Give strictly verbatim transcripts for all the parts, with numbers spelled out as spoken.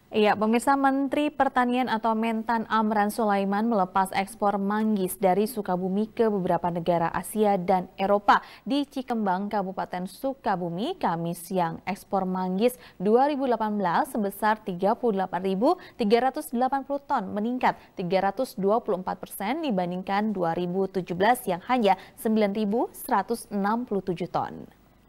Iya, pemirsa, Menteri Pertanian atau Mentan Amran Sulaiman melepas ekspor manggis dari Sukabumi ke beberapa negara Asia dan Eropa. Di Cikembang, Kabupaten Sukabumi, Kamis siang, ekspor manggis dua ribu delapan belas sebesar tiga puluh delapan ribu tiga ratus delapan puluh ton, meningkat tiga ratus dua puluh empat persen dibandingkan dua ribu tujuh belas yang hanya sembilan ribu seratus enam puluh tujuh ton.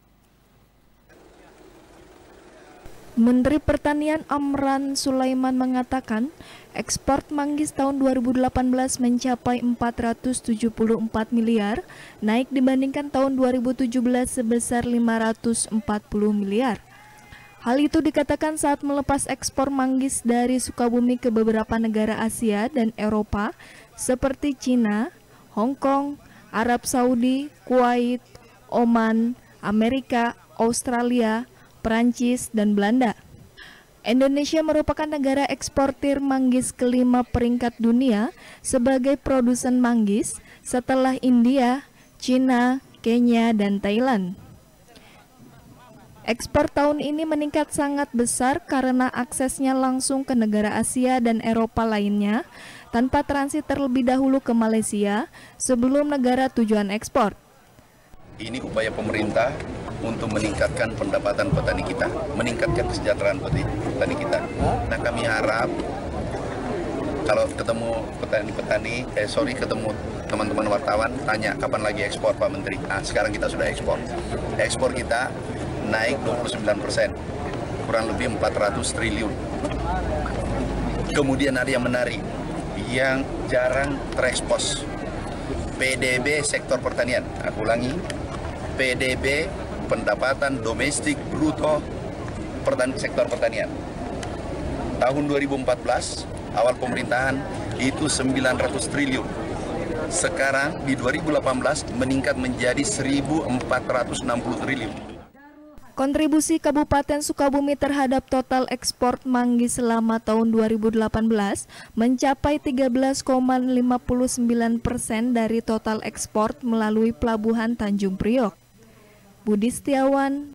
Menteri Pertanian Amran Sulaiman mengatakan, ekspor manggis tahun dua ribu delapan belas mencapai empat ratus tujuh puluh empat miliar, naik dibandingkan tahun dua ribu tujuh belas sebesar lima ratus empat puluh miliar. Hal itu dikatakan saat melepas ekspor manggis dari Sukabumi ke beberapa negara Asia dan Eropa seperti Cina, Hong Kong, Arab Saudi, Kuwait, Oman, Amerika, Australia, Perancis, dan Belanda. Indonesia merupakan negara eksportir manggis kelima peringkat dunia sebagai produsen manggis setelah India, Cina, Kenya, dan Thailand. Ekspor tahun ini meningkat sangat besar karena aksesnya langsung ke negara Asia dan Eropa lainnya tanpa transit terlebih dahulu ke Malaysia sebelum negara tujuan ekspor. Ini upaya pemerintah untuk meningkatkan pendapatan petani kita, meningkatkan kesejahteraan petani kita. Nah, kami harap kalau ketemu petani-petani, eh sorry ketemu teman-teman wartawan, tanya kapan lagi ekspor Pak Menteri. Nah, sekarang kita sudah ekspor. Ekspor kita naik dua puluh sembilan persen, kurang lebih empat ratus triliun. Kemudian ada yang menarik, yang jarang terekspos, P D B sektor pertanian. Aku ulangi, P D B pendapatan domestik bruto pertan sektor pertanian. Tahun dua ribu empat belas, awal pemerintahan itu sembilan ratus triliun. Sekarang di dua ribu delapan belas meningkat menjadi seribu empat ratus enam puluh triliun. Kontribusi Kabupaten Sukabumi terhadap total ekspor manggis selama tahun dua ribu delapan belas mencapai tiga belas koma lima puluh sembilan persen dari total ekspor melalui Pelabuhan Tanjung Priok. Budi Setiawan,